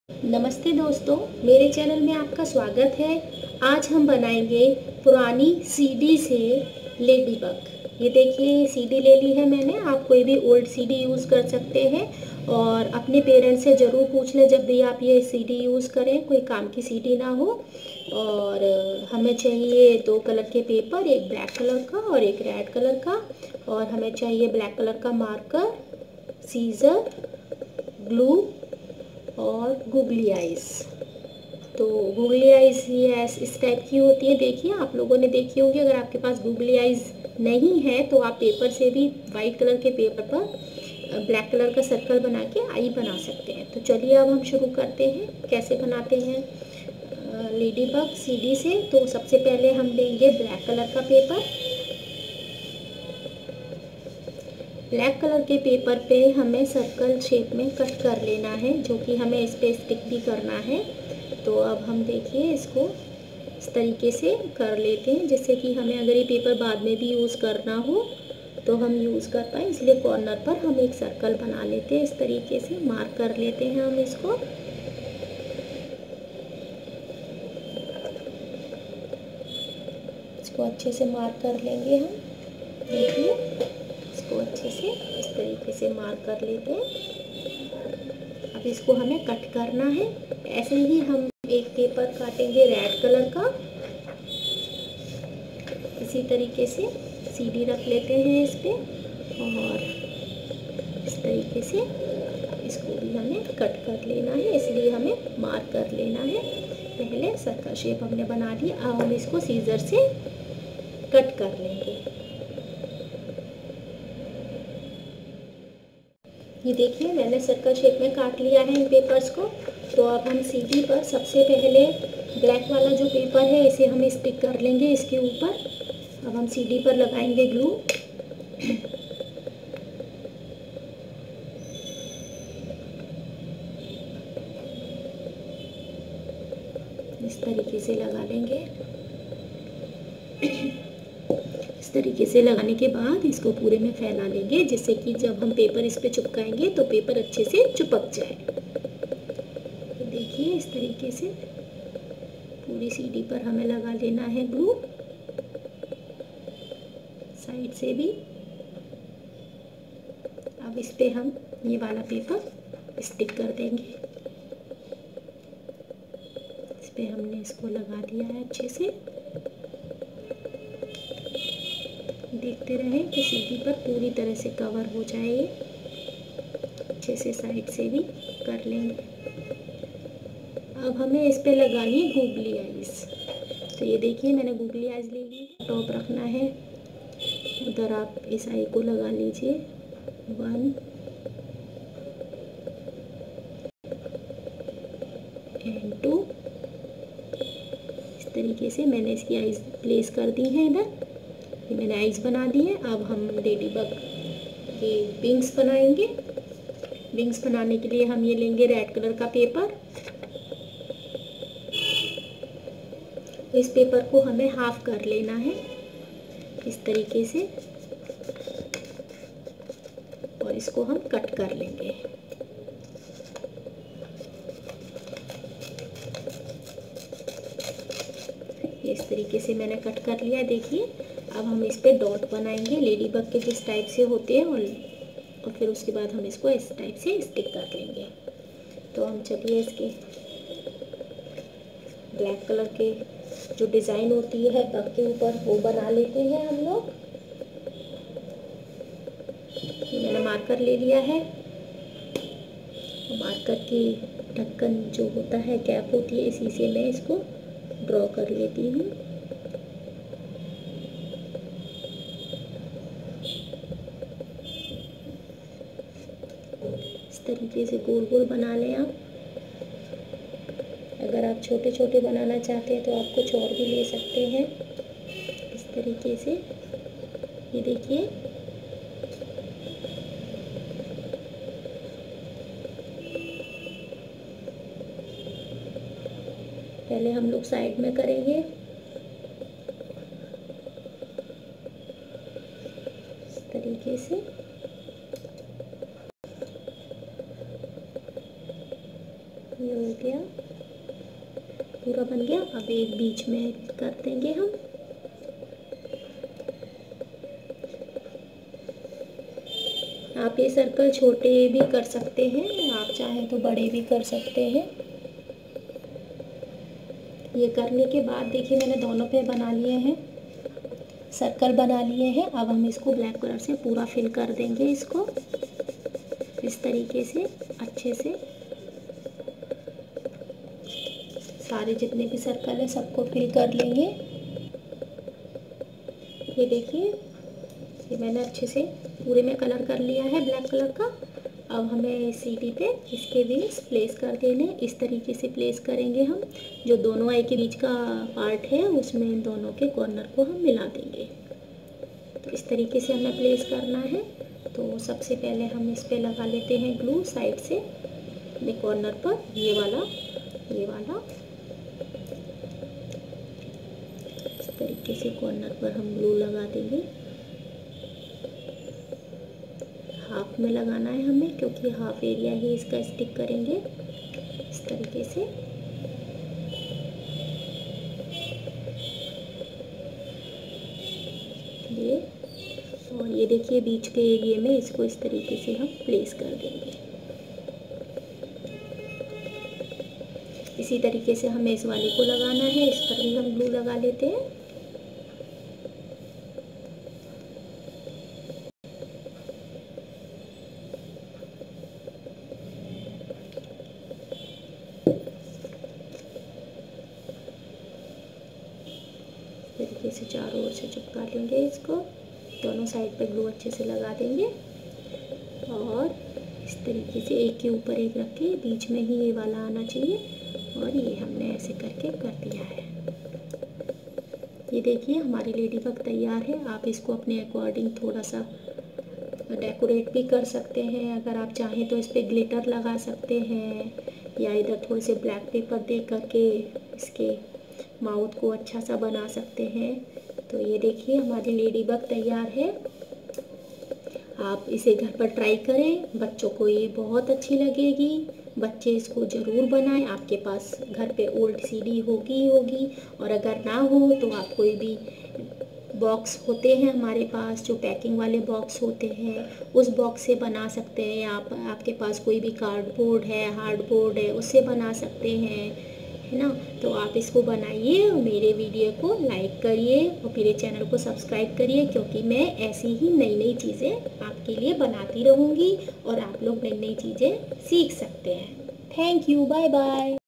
नमस्ते दोस्तों, मेरे चैनल में आपका स्वागत है। आज हम बनाएंगे पुरानी सीडी से लेडी बग। ये देखिए, सीडी ले ली है मैंने। आप कोई भी ओल्ड सीडी यूज़ कर सकते हैं और अपने पेरेंट्स से ज़रूर पूछ लें जब भी आप ये सीडी यूज़ करें, कोई काम की सीडी ना हो। और हमें चाहिए 2 कलर के पेपर, एक ब्लैक कलर का और एक रेड कलर का। और हमें चाहिए ब्लैक कलर का मार्कर, सीज़र, ग्लू और गूगली आइज़। तो गूगली आइज़ ये इस टाइप की होती है, देखिए आप लोगों ने देखी होगी। अगर आपके पास गूगली आइज़ नहीं है तो आप पेपर से भी, वाइट कलर के पेपर पर ब्लैक कलर का सर्कल बना के आई बना सकते हैं। तो चलिए अब हम शुरू करते हैं कैसे बनाते हैं लेडी बग सीडी से। तो सबसे पहले हम लेंगे ब्लैक कलर का पेपर। ब्लैक कलर के पेपर पे हमें सर्कल शेप में कट कर लेना है, जो कि हमें इस पे स्टिक भी करना है। तो अब हम देखिए इसको इस तरीके से कर लेते हैं, जिससे कि हमें अगर ये पेपर बाद में भी यूज़ करना हो तो हम यूज़ कर पाए। इसलिए कॉर्नर पर हम एक सर्कल बना लेते हैं, इस तरीके से मार्क कर लेते हैं हम इसको। इसको अच्छे से मार्क कर लेंगे हम। देखिए, इसको अच्छे से इस तरीके से मार्क कर लेते हैं। अब इसको हमें कट करना है। ऐसे ही हम एक पेपर काटेंगे रेड कलर का। इसी तरीके से सीडी रख लेते हैं इस पे और इस तरीके से इसको भी हमें कट कर लेना है। इसलिए हमें मार्क कर लेना है। पहले सर्कल शेप हमने बना ली, अब हम इसको सीजर से कट कर लेंगे। ये देखिए, मैंने सर्कल शेप में काट लिया है इन पेपर्स को। तो अब हम सीडी पर सबसे पहले ब्लैक वाला जो पेपर है इसे हम स्टिक कर लेंगे इसके ऊपर। अब हम सीडी पर लगाएंगे ग्लू। इस तरीके से लगा लेंगे। इस तरीके से लगाने के बाद इसको पूरे में फैला लेंगे, जिससे कि जब हम पेपर इस पे चिपकाएंगे तो पेपर अच्छे से चिपक जाए। तो देखिए, इस तरीके से पूरी सीडी पर हमें लगा लेना है ग्लू, साइड से भी। अब इस पे हम ये वाला पेपर स्टिक कर देंगे। इस पे हमने इसको लगा दिया है अच्छे से। देखते रहें कि सीडी पर पूरी तरह से कवर हो जाए। ये अच्छे से साइड से भी कर लेंगे। अब हमें इस पे लगानी है गूगली आइज़। तो ये देखिए, मैंने गूगली आइज़ ले ली। टॉप रखना है, उधर आप इस आई को लगा लीजिए। 1 एंड 2। इस तरीके से मैंने इसकी आइज़ प्लेस कर दी है इधर। ये मैंने आइज़ बना दी है। अब हम लेडी बग के विंग्स बनाएंगे। विंग्स बनाने के लिए हम ये लेंगे रेड कलर का पेपर। इस पेपर को हमें हाफ कर लेना है इस तरीके से, और इसको हम कट कर लेंगे। इस तरीके से मैंने कट कर लिया। देखिए, अब हम इस पे डॉट बनाएंगे लेडी बग के जिस टाइप से होते हैं, और फिर उसके बाद हम इसको इस टाइप से स्टिक कर लेंगे। तो हम चलिए इसके ब्लैक कलर के जो डिज़ाइन होती है बग के ऊपर वो बना लेते हैं हम लोग। मैंने मार्कर ले लिया है। मार्कर की ढक्कन जो होता है, कैप होती है, इसी से मैं इसको ड्रॉ कर लेती हूँ। इस तरीके से गोल गोल बना लें आप। अगर आप छोटे छोटे बनाना चाहते हैं तो आप कुछ और भी ले सकते हैं इस तरीके से। ये देखिए, पहले हम लोग साइड में करेंगे। इस तरीके से ये हो हो गया, पूरा बन गया। अब एक बीच में कर देंगे हम। आप ये सर्कल छोटे भी कर सकते हैं, आप चाहें तो बड़े भी कर सकते हैं। ये करने के बाद देखिए मैंने दोनों पे बना लिए हैं, सर्कल बना लिए हैं। अब हम इसको ब्लैक कलर से पूरा फिल कर देंगे, इसको इस तरीके से अच्छे से सारे जितने भी सर्कल है सबको फिल कर लेंगे। ये देखिए ये मैंने अच्छे से पूरे में कलर कर लिया है ब्लैक कलर का। अब हमें सीढ़ी पे इसके व्हील्स प्लेस कर देने, इस तरीके से प्लेस करेंगे हम। जो दोनों आई के बीच का पार्ट है उसमें इन दोनों के कॉर्नर को हम मिला देंगे। तो इस तरीके से हमें प्लेस करना है। तो सबसे पहले हम इस पे लगा लेते हैं ग्लू साइड से अपने कॉर्नर पर, ये वाला इस तरीके से कॉर्नर पर हम ग्लू लगा देंगे। हाफ में लगाना है हमें, क्योंकि हाफ एरिया ही इसका स्टिक करेंगे इस तरीके से। ये और ये देखिए बीच के एरिया में इसको इस तरीके से हम प्लेस कर देंगे। इसी तरीके से हमें इस वाले को लगाना है, इस पर भी हम ग्लू लगा लेते हैं। तरीके से चारों ओर से चिपका लेंगे इसको, दोनों साइड पे ग्लू अच्छे से लगा देंगे। और इस तरीके से एक के ऊपर एक रख के बीच में ही ये वाला आना चाहिए, और ये हमने ऐसे करके कर दिया है। ये देखिए हमारी लेडी बग तैयार है। आप इसको अपने अकॉर्डिंग थोड़ा सा डेकोरेट भी कर सकते हैं। अगर आप चाहें तो इस पर ग्लिटर लगा सकते हैं, या इधर थोड़े से ब्लैक पेपर दे करके इसके माउथ को अच्छा सा बना सकते हैं। तो ये देखिए हमारी लेडी बग तैयार है। आप इसे घर पर ट्राई करें, बच्चों को ये बहुत अच्छी लगेगी। बच्चे इसको ज़रूर बनाएं। आपके पास घर पे ओल्ड सीडी होगी, और अगर ना हो तो आप कोई भी बॉक्स होते हैं हमारे पास, जो पैकिंग वाले बॉक्स होते हैं, उस बॉक्स से बना सकते हैं। आपके पास कोई भी कार्डबोर्ड है, हार्डबोर्ड है, उससे बना सकते हैं, है ना। तो आप इसको बनाइए और मेरे वीडियो को लाइक करिए और मेरे चैनल को सब्सक्राइब करिए, क्योंकि मैं ऐसी ही नई नई चीज़ें आपके लिए बनाती रहूँगी और आप लोग नई नई चीज़ें सीख सकते हैं। Thank you, bye bye.